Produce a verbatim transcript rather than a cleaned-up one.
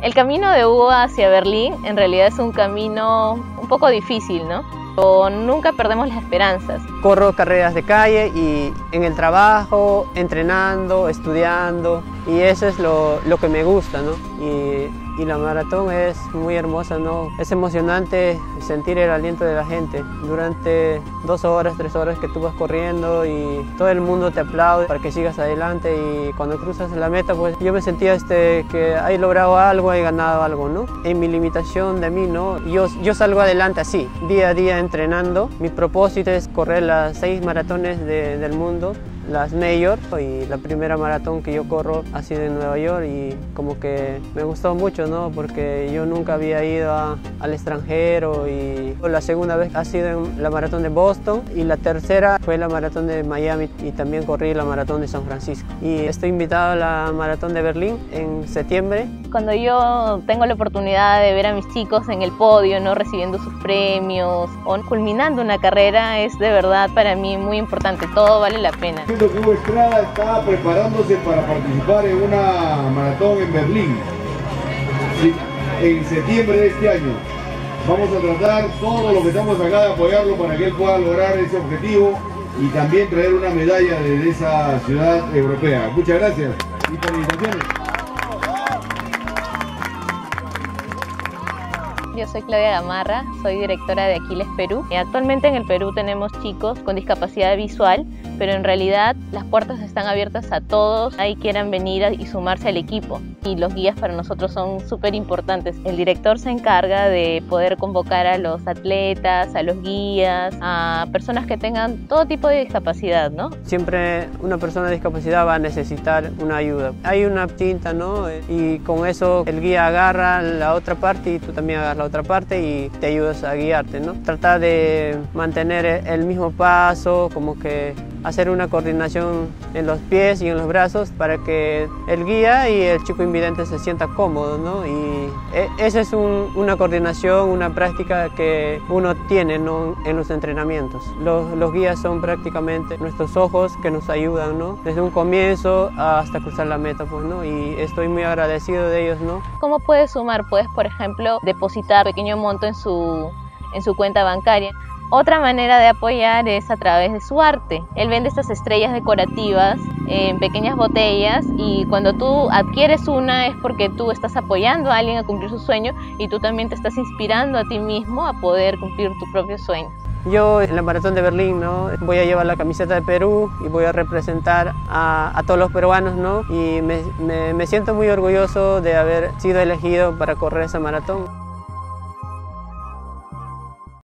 El camino de Hugo hacia Berlín en realidad es un camino un poco difícil, ¿no? Pero nunca perdemos las esperanzas. Corro carreras de calle y en el trabajo, entrenando, estudiando, y eso es lo, lo que me gusta, ¿no? Y, y la maratón es muy hermosa, ¿no? Es emocionante sentir el aliento de la gente durante dos horas, tres horas que tú vas corriendo y todo el mundo te aplaude para que sigas adelante, y cuando cruzas la meta, pues yo me sentía este, que he logrado algo, he ganado algo, ¿no? En mi limitación de mí, ¿no? Yo, yo salgo adelante así, día a día entrenando. Mi propósito es correr las seis maratones de, del mundo, las Mayor, y la primera maratón que yo corro ha sido en Nueva York, y como que me gustó mucho, ¿no? Porque yo nunca había ido a, al extranjero, y la segunda vez ha sido en la maratón de Boston, y la tercera fue la maratón de Miami, y también corrí la maratón de San Francisco. Y estoy invitado a la maratón de Berlín en septiembre. Cuando yo tengo la oportunidad de ver a mis chicos en el podio, ¿no? Recibiendo sus premios o culminando una carrera, es de verdad para mí muy importante, todo vale la pena. Que Hugo Estrada está preparándose para participar en una maratón en Berlín en septiembre de este año. Vamos a tratar todo lo que estamos acá de apoyarlo para que él pueda lograr ese objetivo y también traer una medalla de esa ciudad europea. Muchas gracias y felicitaciones. Yo soy Claudia Gamarra, soy directora de Aquiles Perú. Actualmente en el Perú tenemos chicos con discapacidad visual, pero en realidad las puertas están abiertas a todos, ahí quieran venir y sumarse al equipo. Y los guías para nosotros son súper importantes. El director se encarga de poder convocar a los atletas, a los guías, a personas que tengan todo tipo de discapacidad, ¿no? Siempre una persona de discapacidad va a necesitar una ayuda. Hay una cinta, ¿no? Y con eso el guía agarra la otra parte y tú también agarras la otra parte y te ayudas a guiarte, ¿no? Tratar de mantener el mismo paso, como que hacer una coordinación en los pies y en los brazos para que el guía y el chico invidente se sientan cómodos, ¿no? Y esa es un, una coordinación, una práctica que uno tiene, ¿no? En los entrenamientos. Los, los guías son prácticamente nuestros ojos que nos ayudan, ¿no? Desde un comienzo hasta cruzar la meta, pues, ¿no? Y estoy muy agradecido de ellos, ¿no? ¿Cómo puedes sumar? Puedes, por ejemplo, depositar un pequeño monto en su, en su cuenta bancaria. Otra manera de apoyar es a través de su arte. Él vende estas estrellas decorativas en pequeñas botellas, y cuando tú adquieres una es porque tú estás apoyando a alguien a cumplir su sueño y tú también te estás inspirando a ti mismo a poder cumplir tu propio sueño. Yo en la maratón de Berlín, ¿no? Voy a llevar la camiseta de Perú y voy a representar a, a todos los peruanos, ¿no? Y me, me, me siento muy orgulloso de haber sido elegido para correr esa maratón.